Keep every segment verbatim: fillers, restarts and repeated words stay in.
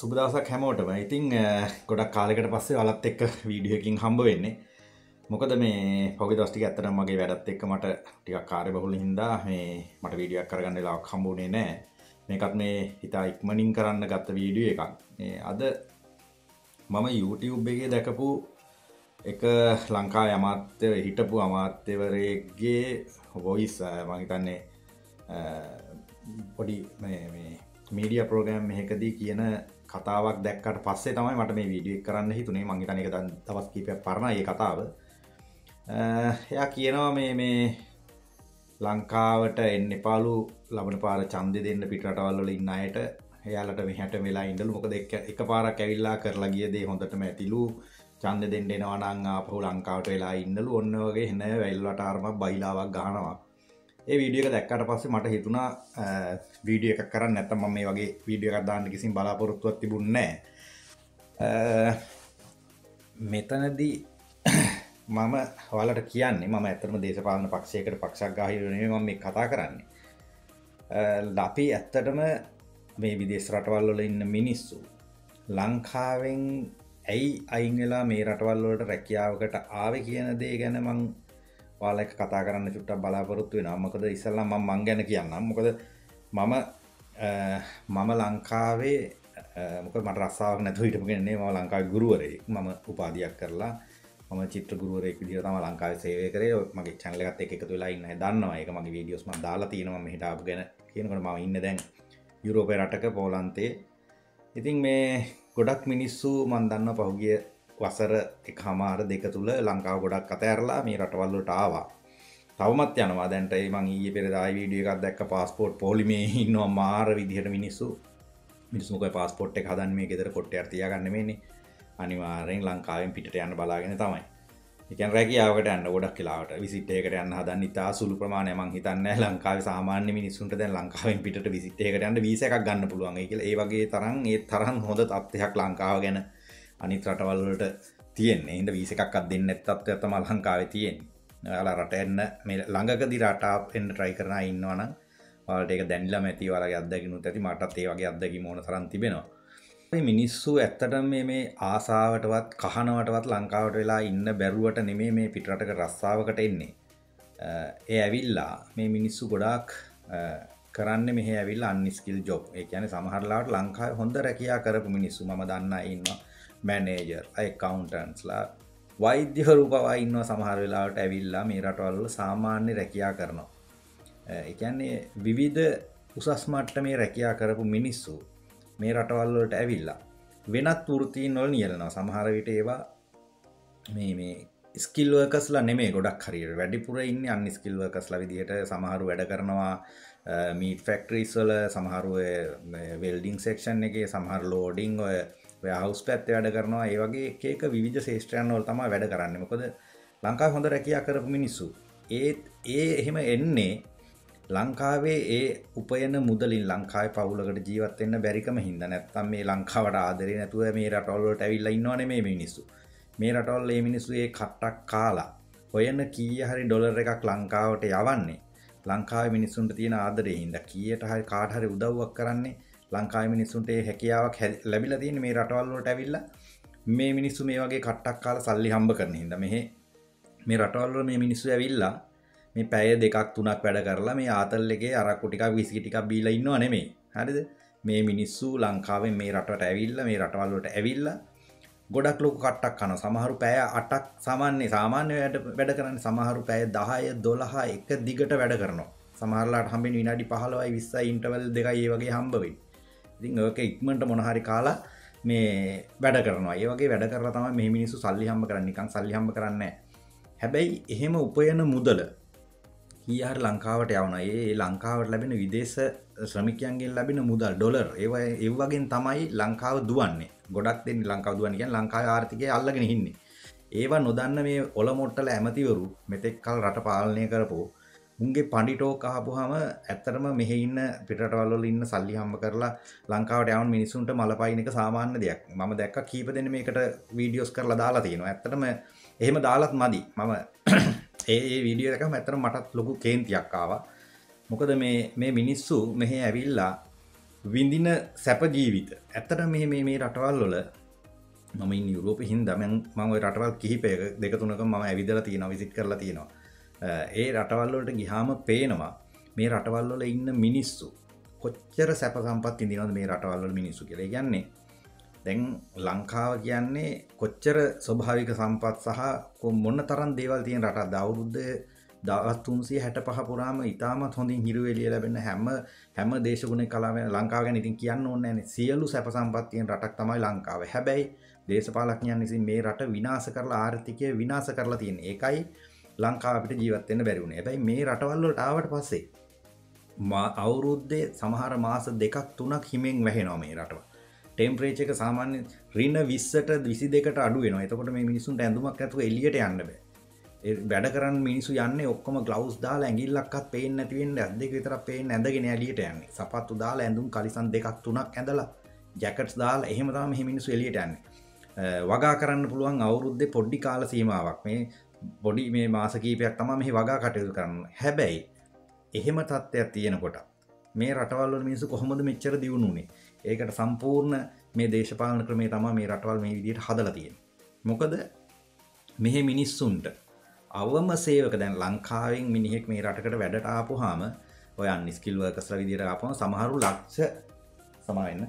සුබ දවසක් හැමෝටම. ඉතින් ගොඩක් කාලයකට පස්සේ ඔයාලත් එක්ක වීඩියෝ එකකින් හම්බ වෙන්නේ. මොකද මේ පොගේ දවස් ටික ඇත්තටම මගේ වැඩත් එක්ක මට ටිකක් කාර්යබහුල හින්දා මේ මට වීඩියෝ එකක් කරගන්න වෙලාවක් හම්බුනේ නැහැ. මේකත් මේ හිතා ඉක්මනින් කරන්න ගත්ත වීඩියෝ එකක්. මේ අද මම YouTube එකේ දැකපු එක ලංකාවේ අමාත්‍ය හිටපු අමාත්‍යවරයෙක්ගේ වොයිස් මම හිතන්නේ පොඩි මේ මේ මීඩියා ප්‍රෝග්‍රෑම් එකකදී කියන කතාවක් දැක්කට පස්සේ තමයි මට මේ වීඩියෝ එක කරන්න හිතුනේ. මම හිතන්නේ ඒක දැන් දවස් කිහිපයක් පරණයි මේ කතාව. එයා කියනවා මේ මේ ලංකාවට එන්න එපාලු ලබන පාර ඡන්දෙ දෙන්න පිට රටවල් වල ඉන්න අයට. එයාලට මෙහෙට වෙලා ඉඳලු. මොකද එක එකපාරක් ඇවිල්ලා කරලා ගිය දේ හොඳටම ඇතිලු. ඡන්දෙ දෙන්න එනවා නම් ආපහු ලංකාවට වෙලා ඉන්නලු. ඔන්න වගේ එන වැල් වටාරමක් බයිලාවක් ගහනවා. ඒ වීඩියෝ එක දැක්කට පස්සේ මට හිතුණා වීඩියෝ එකක් කරන්න නැත්නම් මම මේ වගේ වීඩියෝ එකක් දාන්න කිසිම බලාපොරොත්තුවක් තිබුණේ නැහැ. මෙතනදී මම ඔයාලට කියන්නේ මම ඇත්තටම දේශපාලන පක්ෂයකට පක්ෂග්‍රාහීව නෙමෙයි මම මේ කතා කරන්නේ. අපි ඇත්තටම මේ විදේශ රටවල් වල ඉන්න මිනිස්සු ලංකාවෙන් ඇයි අයින් වෙලා මේ රටවල් වලට රැකියාවකට ආවේ කියන දේ ගැන මම ඔයාලා එක්ක කතා කරන්න චුට්ටක් බලාපොරොත්තු වෙනවා. මොකද ඉස්සෙල්ලා මම මං ගැන කියන්නම්. මොකද මම මම ලංකාවේ මොකද මට රස්සාවක් නැතුව හිටපු කෙනෙක් නෙවෙයි. මම ලංකාවේ ගුරුවරයෙක්. මම උපාධියක් කරලා මම චිත්‍ර ගුරුවරයෙක් විදිහට තමයි ලංකාවේ සේවය කරේ. මගේ channel එකත් එක්ක එකතු වෙලා ඉන්න අය දන්නවා. ඒක මගේ වීඩියෝස් මම දාලා තියෙනවා. මම මෙහෙට ආපු ගැන කියනකොට මම ඉන්නේ දැන් යුරෝපේ රටක පෝලන්තේ. ඉතින් මේ ගොඩක් මිනිස්සු මම දන්නවා පහුගිය වසර එකමාර දෙක තුල ලංකාව ගොඩක් අතහැරලා මේ රටවල් වලට ආවා. තවමත් යනවා. දැන්ට මම ඊයේ පෙරේදා වීඩියෝ එකක් දැක්ක પાස්පෝර්ට් පොලිමේ ඉන්නවා මාර විදිහට මිනිස්සු. මිනිස්සු මොකද પાස්පෝර්ට් එක හදන්නේ මේ ගෙදර කොට්ටයක් තියාගන්න නෙමෙයිනේ. අනිවාර්යෙන් ලංකාවෙන් පිටට යන්න බලාගෙන තමයි. ඒ කියන්නේ රැකියාවකට යන්න ගොඩක් වෙලාවට විසිට් එකකට යන්න හදන්න ඉතා සුළු ප්‍රමාණයක්. මං හිතන්නේ ලංකාවේ සාමාන්‍ය මිනිස්සුන්ට දැන් ලංකාවෙන් පිටට විසිට් එකකට යන්න වීසා එකක් ගන්න පුළුවන් ඒ කියලා. ඒ වගේ තරම් ඒ තරම් හොඳ තත්ත්වයක් ලංකාව ගැන අනිත් රටවල් වලට තියෙන්නේ. හින්දා වීසා එකක්වත් දෙන්නේ නැති තත්ත්වයක් තමයි ලංකාවේ තියෙන්නේ. ඔයාලා රට එන්න මේ ළඟකදී රට එන්න try කරන අය ඉන්නවනම් ඔයාලට ඒක දැනෙලාම ඇති. ඔයාලගේ අත්දැකීමුත් ඇති. මටත් ඒ වගේ අත්දැකීම් ඕන තරම් තිබෙනවා. මේ මිනිස්සු ඇත්තටම මේ මේ ආසාවටවත් කහනවටවත් ලංකාවට වෙලා ඉන්න බැරුවට නෙමෙයි මේ පිටරටක රස්සාවකට එන්නේ. ඒ ඇවිල්ලා මේ මිනිස්සු ගොඩාක් කරන්නේ මෙහෙ ඇවිල්ලා අන්ස්කිල් ජොබ්. ඒ කියන්නේ සමහර ලාවට ලංකාවේ හොඳ රැකියා කරපු මිනිස්සු මම දන්න අය ඉන්නවා. මැනේජර්, accountants ලා, වෛද්‍යවරු පවා ඉන්නවා සමහර වෙලාවට ඇවිල්ලා මේ රටවල් වල සාමාන්‍ය රැකියා කරනවා. ඒ කියන්නේ විවිධ උසස් මට්ටමේ රැකියා කරපු මිනිස්සු මේ රටවල් වලට ඇවිල්ලා වෙනත් වෘත්තීන් වල නියැලෙනවා. සමහර විට ඒවා මේ මේ ස්කිල් වර්කර්ස්ලා නෙමෙයි ගොඩක් හරියට. වැඩිපුර ඉන්නේ අන්ස්කිල් වර්කර්ස්ලා විදිහට. සමහරු වැඩ කරනවා මීට් ෆැක්ටරිස් වල, සමහරු වෙල්ඩින් සෙක්ෂන් එකේ, සමහර ලෝඩින් ඔය වෙයාහවුස් පැත්තේ වැඩ කරනවා. ඒ වගේ එක එක විවිධ ශේෂ්ත්‍රයන් වල තමයි වැඩ කරන්නේ. මොකද ලංකාවේ හොඳ රැකියා කරපු මිනිස්සු ඒ ඒ එහෙම එන්නේ ලංකාවේ ඒ උපයන මුදලින් ලංකාවේ පවුලකට ජීවත් වෙන්න බැරිකම හින්දා. නැත්තම් මේ ලංකාවට ආදරේ නැතුව මේ රටවල් වලට ඇවිල්ලා ඉන්නව නෙමෙයි මේ මිනිස්සු. මේ රටවල් මේ මිනිස්සු ඒ කට්ටක් කාලා හොයන කීය හරි ඩොලර් එකක් ලංකාවට යවන්නේ ලංකාවේ මිනිස්සුන්ට තියෙන ආදරේ හින්දා. කීයට හරි කාට හරි උදව්වක් කරන්නේ ලංකාවේ මිනිස්සුන්ට ඒ හැකියාවක් ලැබිලා තියෙන මේ රටවල් වලට ඇවිල්ලා මේ මිනිස්සු මේ වගේ කට්ටක් කාලා සල්ලි හම්බ කරන හින්දා මෙහෙ මේ රටවල් වල මේ මිනිස්සු ඇවිල්ලා මේ පැය දෙකක් තුනක් වැඩ කරලා මේ ආතල් එකේ අරක්කු ටිකක් විස්කි ටිකක් බීලා ඉන්නව නෙමෙයි. හරිද? මේ මිනිස්සු ලංකාවෙන් මේ රටට ඇවිල්ලා මේ රටවල් වලට ඇවිල්ලා ගොඩක් ලොකු කට්ටක් කනවා. සමහරු පැය අටක් සාමාන්‍ය සාමාන්‍ය වැඩ කරන්නේ. සමහරු පැය දහය දොළහ එක දිගට වැඩ කරනවා. සමහරලාට හම්බෙන්නේ විනාඩි පහළොවයි විස්සයි ඉන්ටර්වල් දෙකයි ඒ වගේ හම්බ වෙයි. ඉතින් ඔක ඉක්මනට මොන හරි කාලා මේ වැඩ කරනවා. ඒ වගේ වැඩ කරලා තමයි මේ මිනිස්සු සල්ලි හම්බ කරන්නේ. නිකන් සල්ලි හම්බ කරන්නේ නැහැ. හැබැයි එහෙම උපයන මුදල කීයාර ලංකාවට යවනවා. ඒ ලංකාවට ලැබෙන විදේශ ශ්‍රමිකයන්ගෙන් ලැබෙන මුදල් ඩොලර් ඒව ඒ වගේන් තමයි ලංකාව දුවන්නේ. ගොඩක් දෙන්නේ ලංකාව දුවන්නේ කියන්නේ ලංකාවේ ආර්ථිකය අල්ලගෙන ඉන්නේ. ඒව නොදන්න මේ ඔලොමොට්ටල ඇමතිවරු මෙතෙක් කල රට පාලනය කරපෝ උන්ගේ පඬිටෝක් අහපුවාම ඇත්තටම මෙහි ඉන්න පිටරටවල් වල ඉන්න සල්ලි හම්බ කරලා ලංකාවට යවන මිනිසුන්ට මලපයින් එක සාමාන්‍ය දෙයක්. මම දැක්කා කීප දෙනෙක් මේකට වීඩියෝස් කරලා දාලා තියෙනවා. ඇත්තටම එහෙම දාලත් මදි. මම ඒ ඒ වීඩියෝ එකම ඇත්තටම මටත් ලොකු කේන්තියක් ආවා. මොකද මේ මේ මිනිස්සු මෙහි ඇවිල්ලා විඳින සැප ජීවිත. ඇත්තට මේ මේ මේ රටවල් වල මම ඉන්නේ යුරෝපේ හින්දා මම මම ওই රටවල් කිහිපයක දෙක තුනක මම ඇවිදලා තියෙනවා විසිට් කරලා තියෙනවා. ඒ රටවල් වලට ගියාම පේනවා මේ රටවල් වල ඉන්න මිනිස්සු කොච්චර සැප සම්පත් විඳිනවද මේ රටවල් වල මිනිස්සු කියලා. ඒ කියන්නේ දැන් ලංකාව කියන්නේ කොච්චර ස්වභාවික සම්පත් සහ මොන තරම් දේවල් තියෙන රටක්ද. අවුරුද්දේ දවස් තුන්සිය හැටපහ පුරාම ඉතාමත් හොඳින් හිරු එළිය ලැබෙන හැම හැම දේශගුණික කලාව ලංකාව ගැන ඉතින් කියන්න ඕනේ නැහැ. සියලු සැප සම්පත් තියෙන රටක් තමයි ලංකාව. හැබැයි දේශපාලඥයන් විසින් මේ රට විනාශ කරලා ආර්ථිකය විනාශ කරලා තියෙන්නේ. ඒකයි ලංකාව අපිට ජීවත් වෙන්න බැරි වුණේ. හැබැයි මේ රටවල් වලට ආවට පස්සේ අවුරුද්දේ සමහර මාස දෙකක් තුනක් හිමෙන් වැහෙනවා මේ රටවල්. ටෙම්පරේචර් එක සාමාන්‍ය රින විස්සට විසි දෙකට අඩු වෙනවා. එතකොට මේ මිනිස්සුන්ට ඇඳුමක් නැතුව එළියට යන්න බෑ. ඒ වැඩ කරන්න මිනිස්සු යන්නේ ඔක්කොම ග්ලව්ස් දාලා ඇඟිල්ලක්වත් පේන්නේ නැති වෙන්නේ අත් දෙක විතරක් පේන්නේ ඇඳගෙන එළියට යන්නේ. සපත්තු දාලා ඇඳුම් කලිසම් දෙකක් තුනක් ඇඳලා ජැකට්ස් දාලා එහෙම තමයි මේ මිනිස්සු එළියට යන්නේ. වගා කරන්න පුළුවන් අවුරුද්දේ පොඩි කාල සීමාවක්. මේ පොඩි මේ මාස කීපයක් තමයි මේ වගා කටයුතු කරන්න. හැබැයි එහෙම තත්ත්වයක් තියෙනකොට මේ රටවල් වල මිනිස්සු කොහොමද මෙච්චර දියුණු වුනේ? ඒකට සම්පූර්ණ මේ දේශපාලන ක්‍රමය තමයි මේ රටවල් මේ විදිහට හදලා තියෙන්නේ. මොකද මෙහි මිනිස්සුන්ට අවම සේවක දැන් ලංකාවෙන් මිනිහෙක් මේ රටකට වැඩට ආපුවාම ඔය අන්ස්කිල් වර්කර්ස්ලා විදිහට ආපුවාම සමහරු ලක්ෂ සමාවෙන්න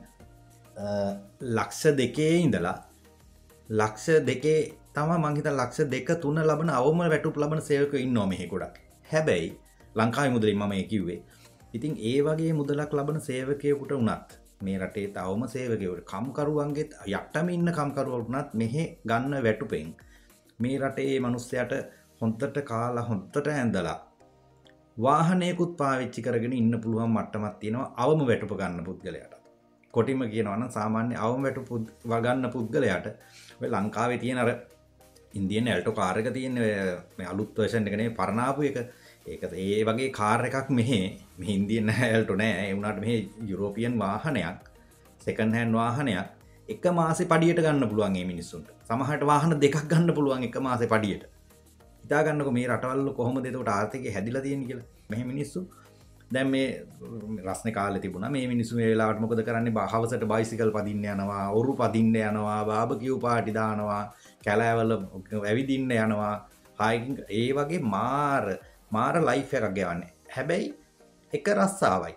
ලක්ෂ දෙකේ ඉඳලා ලක්ෂ දෙකේ තමයි මං හිතන ලක්ෂ දෙක තුන ලබන අවම වැටුප් ලබන සේවකයෝ ඉන්නවා මෙහි ගොඩක්. හැබැයි ලංකාවේ මුදලින් මම ඒ කිව්වේ. ඉතින් ඒ වගේ මුදලක් ලබන සේවකයෙකුට උනත් මේ රටේ තවම සේවකයෙකුට කම්කරුවන්ගෙත් යට්ටම ඉන්න කම්කරුවන්ට උනත් මෙහි ගන්න වැටුපෙන් මේ රටේ මිනිස්සයාට හොන්දට කාලා හොන්දට ඇඳලා වාහනයකුත් පාවිච්චි කරගෙන ඉන්න පුළුවන් මට්ටමක් තියෙනවා අවම වැටුප ගන්න පුද්ගලයාට. කොටිම කියනවා නම් සාමාන්‍ය අවම වැටුප ගන්න පුද්ගලයාට ඔය ලංකාවේ තියෙන අර ඉන්දියන් ඇල්ටෝ කාර් එක තියෙන මේ අලුත් වර්ෂන් එක නේ පරණ ආපු එක. ඒක ඒ වගේ කාර් එකක් මෙහි මේ ඉන්දියන් ඇල්ටෝ නෑ. ඒ වුණාට මෙහි යුරෝපියන් වාහනයක් සෙකන්ඩ් හෑන්ඩ් වාහනයක් එක මාසේ පඩියට ගන්න පුළුවන් මේ මිනිස්සුන්ට. සමහරට වාහන දෙකක් ගන්න පුළුවන් එක මාසේ පඩියට. හිතා ගන්නකො මේ රටවල් කොහොමද එතකොට ආර්ථිකය හැදිලා තියෙන්නේ කියලා. මෙහි මිනිස්සු දැන් මේ රස්නේ කාලේ තිබුණා මේ මිනිස්සු මේ වෙලාවට මොකද කරන්නේ? හවසට බයිසිකල් පදින්න යනවා, ඔරු පදින්න යනවා, බාබකියු පාටි දානවා, කැලෑවල ඇවිදින්න යනවා, හයිකින් ඒ වගේ මාර මාර ලයිෆ් එකක් ගෙවන්නේ. හැබැයි එක රස්සාවයි.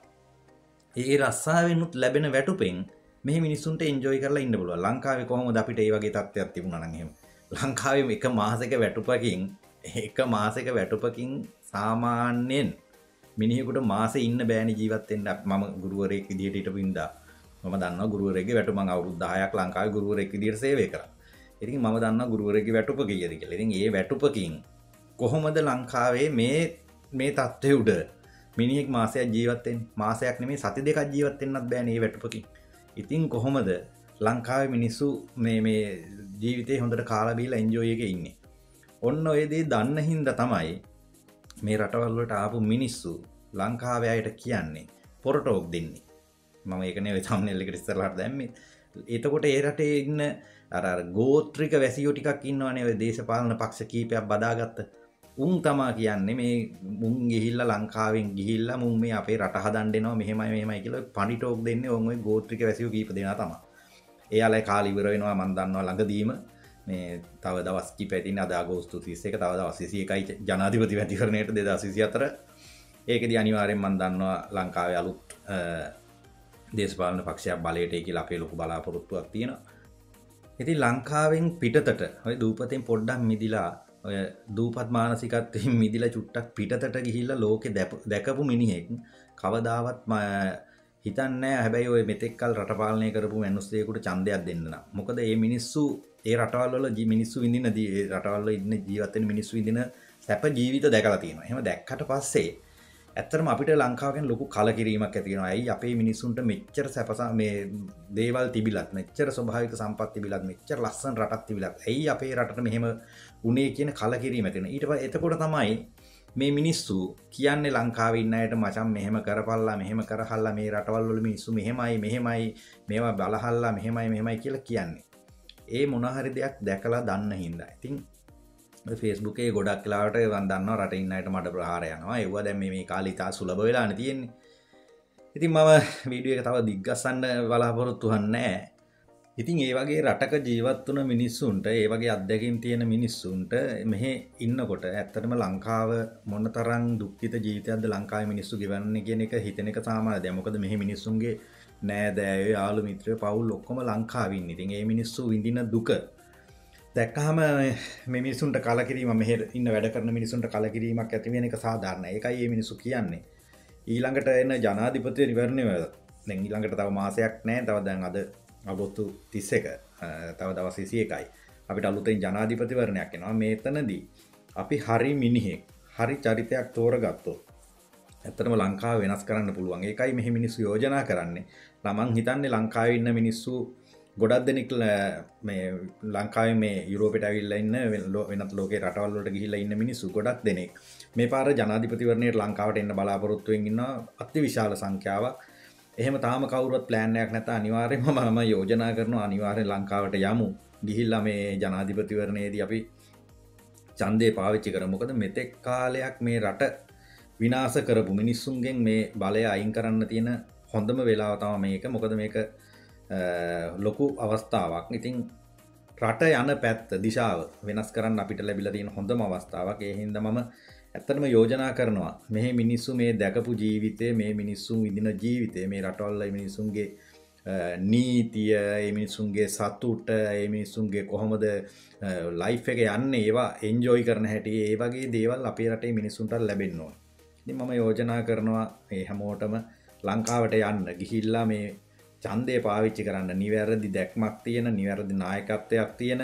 ඒ රස්සාවෙනුත් ලැබෙන වැටුපෙන් මේ මිනිස්සුන්ට එන්ජොයි කරලා ඉන්න පුළුවන්. ලංකාවේ කොහොමද අපිට ඒ වගේ තත්ත්වයක් තිබුණා නම් එහෙම. ලංකාවේ එක මාසෙක වැටුපකින් එක මාසෙක වැටුපකින් සාමාන්‍යයෙන් මිනිහෙකුට මාසෙ ඉන්න බෑනේ ජීවත් වෙන්න. මම ගුරුවරයෙක් විදිහට හිටපු ඉඳා මම දන්නවා ගුරුවරයෙක්ගේ වැටුප මම අවුරුදු දහයක් ලංකාවේ ගුරුවරයෙක් විදිහට සේවය කරා. ඉතින් මම දන්නවා ගුරුවරයෙක්ගේ වැටුප කීයද කියලා. ඉතින් ඒ වැටුපකින් කොහොමද ලංකාවේ මේ මේ තත්ත්වය උඩ මිනිහෙක් මාසයක් ජීවත් වෙන්නේ? මාසයක් නෙමෙයි සති දෙකක් ජීවත් වෙන්නත් බෑනේ මේ වැටුපකින්. ඉතින් කොහොමද ලංකාවේ මිනිස්සු මේ මේ ජීවිතේ හොඳට කාලා බීලා එන්ජොයි එකේ ඉන්නේ? ඔන්න ඔය දේ දන්න හින්දා තමයි මේ රටවල් වලට ආපු මිනිස්සු ලංකාවේ අයට කියන්නේ පොරටෝක් දෙන්නේ. මම ඒකනේ ඔය thumbnail එකට ඉස්සරහට දැම්මේ. එතකොට ඒ රටේ ඉන්න අර අර ගෝත්‍රික වැසියෝ ටිකක් ඉන්නවනේ ඔය දේශපාලන පක්ෂ කීපයක් බදාගත්ත. උන් තමා කියන්නේ මේ මුන් ගිහිල්ලා ලංකාවෙන් ගිහිල්ලා මුන් මේ අපේ රට හදන්න එනවා මෙහෙමයි මෙහෙමයි කියලා පණි ටෝක් දෙන්නේ ඔන් ඔය ගෝත්‍රික වැසියෝ කීප දෙනා තමයි. එයාලා කාලේ ඉවර වෙනවා මම දන්නවා ළඟදීම මේ තව දවස් කිහිපයක් තියෙන අද අගෝස්තු තිස් එක තව දවස් විසි එකයි ජනාධිපති මැතිවරණයට දෙදාස් විසි හතර. ඒකදී අනිවාර්යෙන් මම දන්නවා ලංකාවේ අලුත් දේශපාලන පක්ෂයක් බලයට එයි කියලා අපේ ලොකු බලාපොරොත්තුවක් තියෙනවා. ඉතින් ලංකාවෙන් පිටතට ඔය දූපතෙන් පොඩ්ඩක් මිදිලා ඔය දූපත් මානසිකත්වයෙන් මිදිලා චුට්ටක් පිටතට ගිහිල්ලා ලෝකෙ දැකපු මිනිහෙක් කවදාවත් හිතන්නේ නැහැ. හැබැයි ඔය මෙතෙක්කල් රට පාලනය කරපු මිනිස්සුයෙකුට ඡන්දයක් දෙන්න නම්. මොකද මේ මිනිස්සු ඒ රටවල් වල මිනිස්සු විඳින රටවල් වල ඉන්න ජීවත් වෙන මිනිස්සු විඳින සැප ජීවිත දැකලා තියෙනවා. එහෙම දැක්කට පස්සේ ඇත්තටම අපිට ලංකාවෙන් ලොකු කලකිරීමක් ඇති වෙනවා. ඇයි අපේ මිනිස්සුන්ට මෙච්චර සැප මේ දේවල් තිබිලත් මෙච්චර ස්වභාවික සම්පත් තිබිලත් මෙච්චර ලස්සන රටක් තිබිලත් ඇයි අපේ රටට මෙහෙම උනේ කියන කලකිරීම ඇති වෙනවා. ඊට පස්සේ එතකොට තමයි මේ මිනිස්සු කියන්නේ ලංකාවේ ඉන්න අයට මචං මෙහෙම කරපල්ලා මෙහෙම කරහල්ලා මේ රටවල් වල මිනිස්සු මෙහෙමයි මෙහෙමයි මේවා බලහල්ලා මෙහෙමයි මෙහෙමයි කියලා කියන්නේ. ඒ මොන හරි දෙයක් දැකලා දන්න හින්දා. ඉතින් Facebook එකේ ගොඩක් වෙලාවට මම දන්නවා රටේ ඉන්න අයට මඩ ප්‍රහාර යනවා. ඒවා දැන් මේ මේ කාලේ ඉතා සුලභ වෙලානේ තියෙන්නේ. ඉතින් මම වීඩියෝ එක තව දිග්ගස්සන්න බලාපොරොත්තු වෙන්නේ නැහැ. ඉතින් ඒ වගේ රටක ජීවත් වුණ මිනිස්සුන්ට ඒ වගේ අත්දැකීම් තියෙන මිනිස්සුන්ට මෙහෙ ඉන්නකොට ඇත්තටම ලංකාව මොනතරම් දුක්ඛිත ජීවිතයක්ද ලංකාවේ මිනිස්සු ගෙවන්නේ කියන එක හිතෙන එක සාමාන්‍යයි. දැන් මොකද මෙහි මිනිස්සුන්ගේ නෑදෑයෝ යාළු මිත්‍රයෝ පවුල් ඔක්කොම ලංකාවේ ඉන්නේ. ඉතින් ඒ මිනිස්සු විඳින දුක දැක්කහම මේ මිනිස්සුන්ට කලකිරීම මෙහෙ ඉන්න වැඩ කරන මිනිස්සුන්ට කලකිරීමක් ඇති වෙන එක සාධාරණයි. ඒකයි මේ මිනිස්සු කියන්නේ. ඊළඟට එන ජනාධිපති නිවරණය දැන් ඊළඟට තව මාසයක් නැහැ. තව දැන් අද අවුරුදු තිස් එක තව දවස් විසි එකයි. අපිට අලුතෙන් ජනාධිපතිවරණයක් එනවා. මේතනදී අපි හරි මිනිහෙක් හරි චරිතයක් තෝරගත්තොත් ඇත්තටම ලංකාව වෙනස් කරන්න පුළුවන්. ඒකයි මෙහි මිනිස්සු යෝජනා කරන්නේ. ළමන් හිතන්නේ ලංකාවේ ඉන්න මිනිස්සු ගොඩක් දෙනෙක් මේ ලංකාවේ මේ යුරෝපෙට ඇවිල්ලා ඉන්න වෙනත් ලෝකේ රටවල් වලට ගිහිල්ලා ඉන්න මිනිස්සු ගොඩක් දෙනෙක් මේ පාර ජනාධිපතිවරණයට ලංකාවට එන්න බලාපොරොත්තු වෙමින් ඉන්නවා අතිවිශාල සංඛ්‍යාවක්. එහෙම තාම කවුරුවත් ප්ලෑන් එකක් නැත. අනිවාර්යයෙන්ම මම යෝජනා කරනවා අනිවාර්යෙන් ලංකාවට යමු. ගිහිල්ලා මේ ජනාධිපතිවරණයේදී අපි ඡන්දේ පාවිච්චි කරමු. මොකද මෙතෙක් කාලයක් මේ රට විනාශ කරපු මිනිස්සුන්ගෙන් මේ බලය අයින් කරන්න තියෙන හොඳම වෙලාව තමයි මේක. මොකද මේක ලොකු අවස්ථාවක්. ඉතින් රට යන පැත්ත දිශාව වෙනස් කරන්න අපිට ලැබිලා තියෙන හොඳම අවස්ථාවක්. ඒ හින්දා මම ඇත්තටම යෝජනා කරනවා මෙහි මිනිස්සු මේ දැකපු ජීවිතය, මේ මිනිස්සුන් විඳින ජීවිතය, මේ රටවල මිනිස්සුන්ගේ නීතිය, මේ මිනිස්සුන්ගේ සතුට, මේ මිනිස්සුන්ගේ කොහොමද ලයිෆ් එක යන්නේ, ඒවා එන්ජොයි කරන හැටි, ඒ වගේ දේවල් අපේ රටේ මිනිස්සුන්ට ලැබෙන්න ඕන. ඉතින් මම යෝජනා කරනවා මේ හැමෝටම ලංකාවට යන්න ගිහිල්ලා මේ ඡන්දය පාවිච්චි කරන්න. නිවැරදි දැක්මක් තියෙන, නිවැරදි නායකත්වයක් තියෙන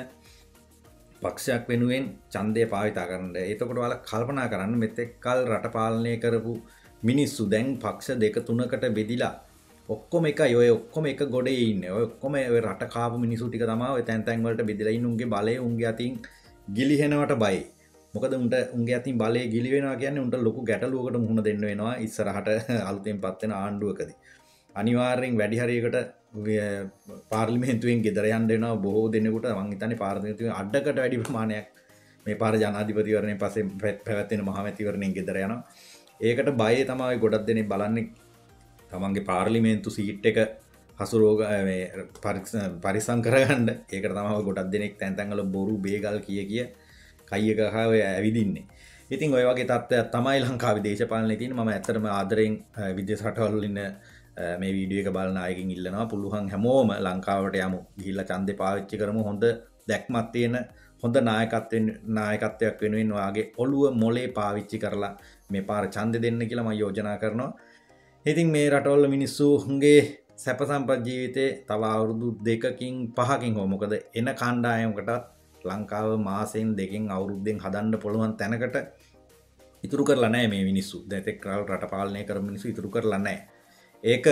පක්ෂයක් වෙනුවෙන් ඡන්දය පාවිතා කරන්න. එතකොට ඔයාලා කල්පනා කරන්න මෙතෙක් කල රට පාලනය කරපු මිනිස්සු දැන් පක්ෂ දෙක තුනකට බෙදිලා ඔක්කොම එකයි. ඔය ඔක්කොම එක ගොඩේ ඉන්නේ. ඔය ඔක්කොම ඔය රට කාපු මිනිස්සු ටික තමයි ඔය තැන් තැන් වලට බෙදලා ඉන්න. උන්ගේ බලය උන්ගේ අතින් ගිලිහෙනවට බයයි. මොකද උන්ට උන්ගේ අතින් බලය ගිලි වෙනවා කියන්නේ උන්ට ලොකු ගැටලුවකට මුහුණ දෙන්න වෙනවා ඉස්සරහට අලුතෙන් පත් වෙන ආණ්ඩුවකදී. අනිවාර්යෙන් වැඩි හරියකට පාර්ලිමේන්තුවෙන් ගෙදර යන්න වෙනවා බොහෝ දෙනෙකුට. මං හිතන්නේ පාර්ලිමේන්තුවෙන් අඩකට වැඩි ප්‍රමාණයක් මේ පාර ජනාධිපතිවරණයෙන් පස්සේ පැවැත්වෙන මහමැතිවරණයෙන් ගෙදර යනවා. ඒකට බයේ තමයි ගොඩක් දෙනෙක් බලන්නේ තමන්ගේ පාර්ලිමේන්තු සීට් එක හසුරෝග මේ පරිස්සම් කරගන්න. ඒකට තමයි ගොඩක් දෙනෙක් තැන් තැන් වල බොරු බේගල් කිය කිය කයි එක කහ ඔය ඇවිදින්නේ. ඉතින් ඔය වගේ තත්ත්වයක් තමයි ලංකාවේ දේශපාලනේ තියෙන්නේ. මම ඇත්තටම ආදරෙන් විදේශ රටවල ඉන්න මේ වීඩියෝ එක බලන අයගෙන් ඉල්ලනවා පුළුවන් හැමෝම ලංකාවට යමු. ගිහිල්ලා ඡන්දේ පාවිච්චි කරමු. හොඳ දැක්මක් තියෙන හොඳ නායකත්වයෙන් නායකත්වයක් වෙනුවෙන් ඔයාගේ ඔළුව මොලේ පාවිච්චි කරලා මේ පාර ඡන්දෙ දෙන්න කියලා මම යෝජනා කරනවා. ඉතින් මේ රටවල මිනිස්සුන්ගේ සැප සම්පත් ජීවිතේ තව අවුරුදු දෙකකින් පහකින් හෝ මොකද එන කණ්ඩායමකට ලංකාව මාසෙන් දෙකකින් අවුරුද්දෙන් හදන්න පුළුවන් තැනකට ඉතුරු කරලා නැහැ මේ මිනිස්සු. දැන් එතෙක් රට පාලනය කරපු මිනිස්සු ඉතුරු කරලා නැහැ. ඒක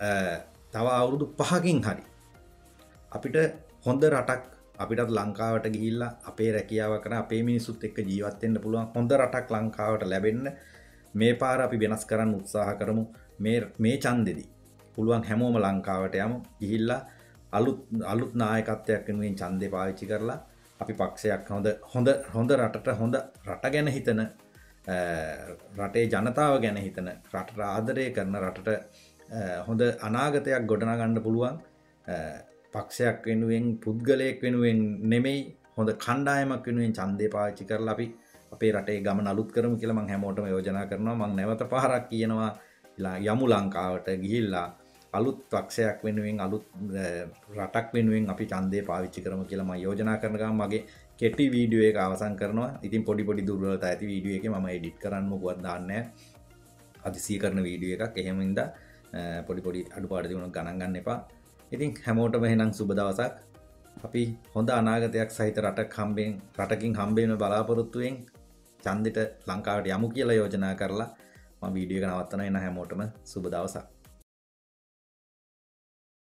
තව අවුරුදු පහකින් හරි අපිට හොඳ රටක් අපිටත් ලංකාවට ගිහිල්ලා අපේ රැකියාව කරන අපේ මිනිස්සුත් එක්ක ජීවත් වෙන්න පුළුවන් හොඳ රටක් ලංකාවට ලැබෙන්න මේ පාර අපි වෙනස් කරන්න උත්සාහ කරමු. මේ මේ ඡන්දෙදී පුළුවන් හැමෝම ලංකාවට යමු. ගිහිල්ලා අලුත් අලුත් නායකත්වයක් වෙනුවෙන් ඡන්දේ පාවිච්චි කරලා අපි පක්ෂයක් හොඳ හොඳ හොඳ රටට හොඳ රට ගැන හිතන රටේ ජනතාව ගැන හිතන රටට ආදරය කරන රටට හොඳ අනාගතයක් ගොඩනගන්න පුළුවන් පක්ෂයක් වෙනුවෙන් පුද්ගලයෙක් වෙනුවෙන් නෙමෙයි හොඳ කණ්ඩායමක් වෙනුවෙන් ඡන්දේ පාවිච්චි කරලා අපි අපේ රටේ ගමන අලුත් කරමු කියලා මම හැමෝටම යෝජනා කරනවා. මම නැවත පාරක් කියනවා යමු ලංකාවට ගිහිල්ලා අලුත් පක්ෂයක් වෙනුවෙන් අලුත් රටක් වෙනුවෙන් අපි ඡන්දේ පාවිච්චි කරමු කියලා මම යෝජනා කරන ගමන් මගේ කෙටි වීඩියෝ එක අවසන් කරනවා. ඉතින් පොඩි පොඩි දුර්වලතා ඇති වීඩියෝ එකේ මම එඩිට් කරන්න මොකවත් දාන්නේ නැහැ. අදිසිය කරන වීඩියෝ එකක්. එහෙම ඉඳලා පොඩි පොඩි අඩුපාඩු තිබුණොත් ගණන් ගන්න එපා. ඉතින් හැමෝටම එහෙනම් සුබ දවසක්. අපි හොඳ අනාගතයක් සහිත රටක් හම්බෙන් රටකින් හම්බෙන්න බලාපොරොත්තුෙන් ඡන්දෙට ලංකාවට යමු කියලා යෝජනා කරලා මම වීඩියෝ එක නවත්තනවා. එන හැමෝටම සුබ දවසක්.